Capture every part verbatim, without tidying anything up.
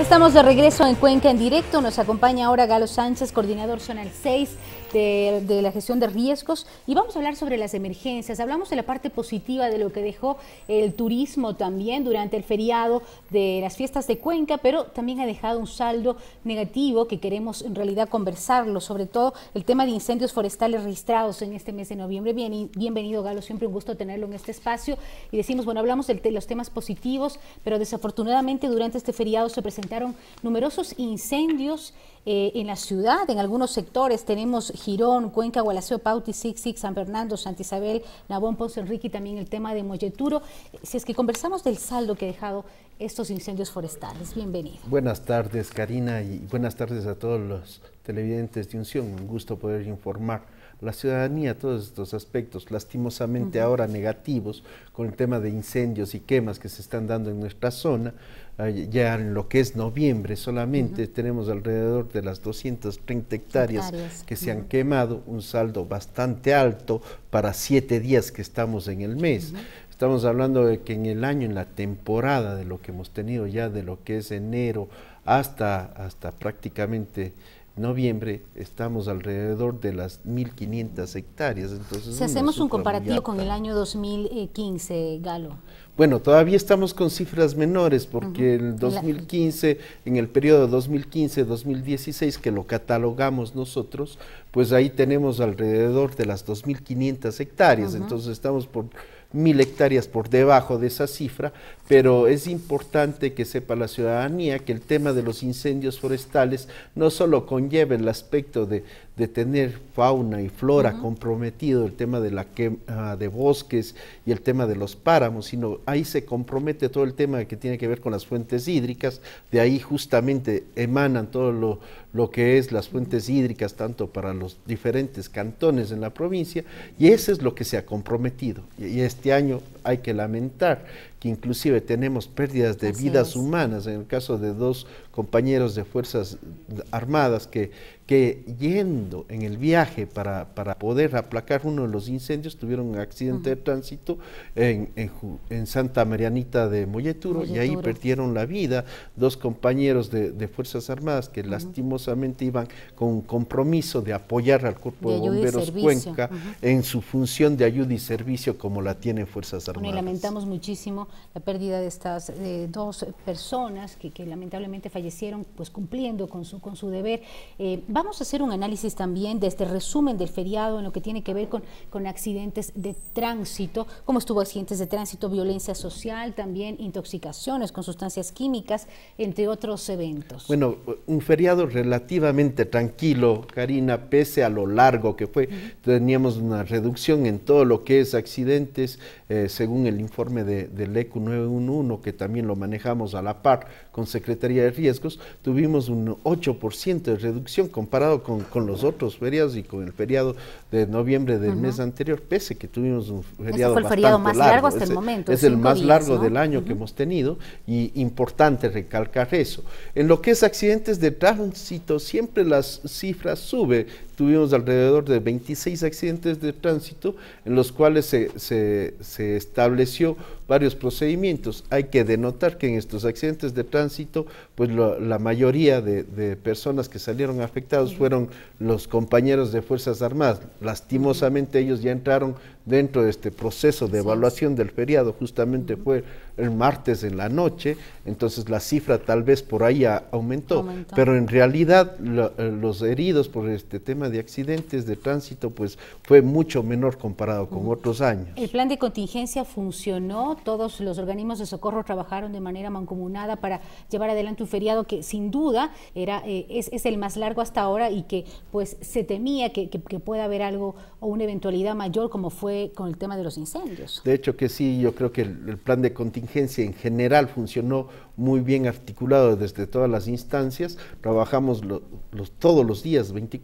Estamos de regreso en Cuenca en directo. Nos acompaña ahora Galo Sánchez, coordinador zonal seis de, de la gestión de riesgos, y vamos a hablar sobre las emergencias. Hablamos de la parte positiva de lo que dejó el turismo también durante el feriado de las fiestas de Cuenca, pero también ha dejado un saldo negativo que queremos en realidad conversarlo, sobre todo el tema de incendios forestales registrados en este mes de noviembre. Bien, bienvenido, Galo, siempre un gusto tenerlo en este espacio. Y decimos, bueno, hablamos de los temas positivos, pero desafortunadamente durante este feriado se presentaron numerosos incendios eh, en la ciudad, en algunos sectores. Tenemos Girón, Cuenca, Gualaceo, Pauti, Sixic, San Fernando, Santa Isabel, Nabón, Ponce Enrique y también el tema de Molleturo. Si es que conversamos del saldo que ha dejado estos incendios forestales. Bienvenido. Buenas tardes, Karina, y buenas tardes a todos los televidentes de Unción. Un gusto poder informar a la ciudadanía todos estos aspectos, lastimosamente uh-huh. ahora negativos, con el tema de incendios y quemas que se están dando en nuestra zona. Uh, ya en lo que es noviembre solamente uh-huh. tenemos alrededor de las doscientas treinta hectáreas, hectáreas. que se uh-huh. han quemado, un saldo bastante alto para siete días que estamos en el mes. Uh-huh. Estamos hablando de que en el año, en la temporada de lo que hemos tenido ya, de lo que es enero hasta, hasta prácticamente noviembre, estamos alrededor de las mil quinientas hectáreas. Entonces, si hacemos un comparativo con el año dos mil quince, Galo. Bueno, todavía estamos con cifras menores porque uh-huh. el dos mil quince, en el periodo dos mil quince a dos mil dieciséis, que lo catalogamos nosotros, pues ahí tenemos alrededor de las dos mil quinientas hectáreas, uh-huh. entonces estamos por mil hectáreas por debajo de esa cifra, pero es importante que sepa la ciudadanía que el tema de los incendios forestales no solo conlleva el aspecto de, de tener fauna y flora uh-huh. comprometido, el tema de la quema de bosques y el tema de los páramos, sino ahí se compromete todo el tema que tiene que ver con las fuentes hídricas. De ahí justamente emanan todo lo, lo que es las fuentes hídricas, tanto para los diferentes cantones en la provincia, y eso es lo que se ha comprometido. Y, y este año hay que lamentar que inclusive tenemos pérdidas de Así vidas es. humanas, en el caso de dos compañeros de Fuerzas Armadas que, que yendo en el viaje para, para poder aplacar uno de los incendios, tuvieron un accidente uh-huh. de tránsito en, en, en Santa Marianita de Molleturo, Molleturo, y ahí perdieron la vida dos compañeros de, de Fuerzas Armadas que uh-huh. lastimosamente iban con un compromiso de apoyar al Cuerpo de, de Bomberos Cuenca uh-huh. en su función de ayuda y servicio como la tienen Fuerzas Armadas. Bueno, y lamentamos muchísimo la pérdida de estas eh, dos personas que, que lamentablemente fallecieron pues cumpliendo con su, con su deber. Eh, vamos a hacer un análisis también de este resumen del feriado en lo que tiene que ver con, con accidentes de tránsito, cómo estuvo accidentes de tránsito, violencia social, también intoxicaciones con sustancias químicas, entre otros eventos. Bueno, un feriado relativamente tranquilo, Karina, pese a lo largo que fue. Uh-huh. Teníamos una reducción en todo lo que es accidentes, eh, según el informe de, del E C U nueve uno uno, que también lo manejamos a la par con Secretaría de Riesgos, tuvimos un ocho por ciento de reducción comparado con, con los otros feriados y con el feriado de noviembre del uh-huh. mes anterior, pese que tuvimos un feriado fue el bastante feriado más largo, largo hasta Ese, el momento. Es el más días, largo ¿no? del año uh-huh. que hemos tenido, y importante recalcar eso. En lo que es accidentes de tránsito, siempre las cifras suben. Tuvimos alrededor de veintiséis accidentes de tránsito en los cuales se, se, se estableció varios procedimientos. Hay que denotar que en estos accidentes de tránsito, pues lo, la mayoría de, de personas que salieron afectados uh-huh. fueron los compañeros de Fuerzas Armadas. Lastimosamente uh-huh. ellos ya entraron dentro de este proceso de evaluación sí. del feriado, justamente uh-huh. fue el martes en la noche, entonces la cifra tal vez por ahí a, aumentó, aumentó, pero en realidad lo, los heridos por este tema de accidentes de tránsito pues fue mucho menor comparado con uh-huh. otros años. El plan de contingencia funcionó, todos los organismos de socorro trabajaron de manera mancomunada para llevar adelante un feriado que sin duda era eh, es, es el más largo hasta ahora, y que pues se temía que, que, que pueda haber algo o una eventualidad mayor como fue con el tema de los incendios. De hecho que sí, yo creo que el, el plan de contingencia en general funcionó muy bien articulado desde todas las instancias. Trabajamos lo, los, todos los días, veinticuatro horas,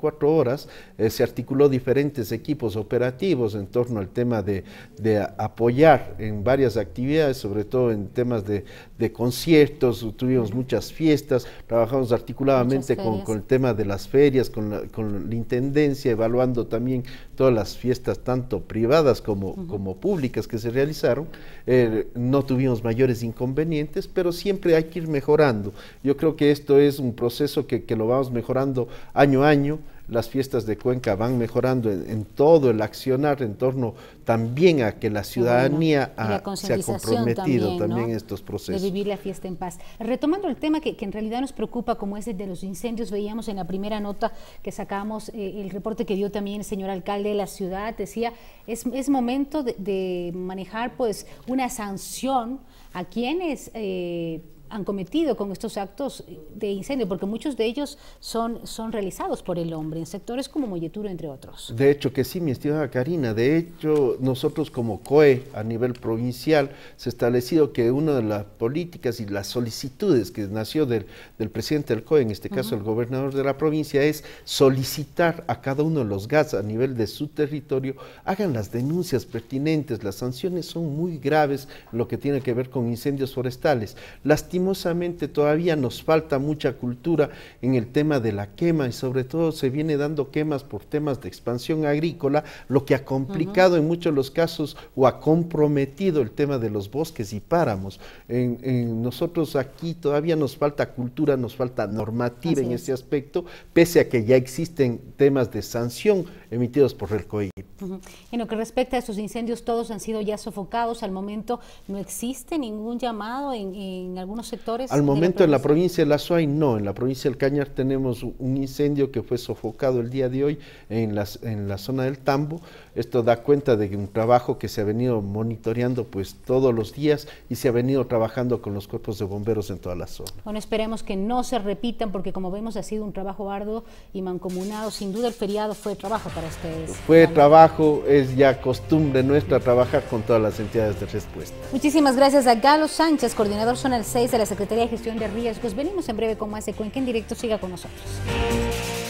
horas, eh, se articuló diferentes equipos operativos en torno al tema de, de apoyar en varias actividades, sobre todo en temas de, de conciertos, tuvimos muchas fiestas, trabajamos articuladamente con, con el tema de las ferias, con la, con la intendencia, evaluando también todas las fiestas, tanto privadas como, uh-huh. como públicas que se realizaron. Eh, no tuvimos mayores inconvenientes, pero siempre hay que ir mejorando. Yo creo que esto es un proceso que, que lo vamos mejorando año a año. Las fiestas de Cuenca van mejorando en, en todo el accionar en torno también a que la ciudadanía bueno, a, se ha comprometido también, también ¿no? en estos procesos. De vivir la fiesta en paz. Retomando el tema que, que en realidad nos preocupa, como es el de los incendios, veíamos en la primera nota que sacamos, eh, el reporte que dio también el señor alcalde de la ciudad, decía, es, es momento de, de manejar pues una sanción a quienes eh, han cometido con estos actos de incendio, porque muchos de ellos son, son realizados por el hombre, en sectores como Molleturo, entre otros. De hecho que sí, mi estimada Karina, de hecho nosotros como C O E a nivel provincial se ha establecido que una de las políticas y las solicitudes que nació del, del presidente del C O E, en este caso uh-huh. el gobernador de la provincia, es solicitar a cada uno de los G A S a nivel de su territorio, hagan las denuncias pertinentes, las sanciones son muy graves en lo que tiene que ver con incendios forestales. Lastimosamente todavía nos falta mucha cultura en el tema de la quema y sobre todo se viene dando quemas por temas de expansión agrícola, lo que ha complicado uh-huh. en muchos de los casos o ha comprometido el tema de los bosques y páramos. En, en nosotros aquí todavía nos falta cultura, nos falta normativa Así en es. Este aspecto, pese a que ya existen temas de sanción emitidos por el C O I. Uh-huh. En lo que respecta a estos incendios, todos han sido ya sofocados. Al momento no existe ningún llamado en, en algunos sectores. Al momento en la provincia de La Suay no, en la provincia del Cañar tenemos un incendio que fue sofocado el día de hoy en, las, en la zona del Tambo. Esto da cuenta de un trabajo que se ha venido monitoreando pues todos los días y se ha venido trabajando con los cuerpos de bomberos en toda la zona. Bueno, esperemos que no se repitan porque como vemos ha sido un trabajo arduo y mancomunado. Sin duda el feriado fue trabajo para ustedes. Fue trabajo, es ya costumbre nuestra trabajar con todas las entidades de respuesta. Muchísimas gracias a Galo Sánchez, coordinador zonal seis de la Secretaría de Gestión de Riesgos. Venimos en breve con más de Cuenca en Directo, siga con nosotros.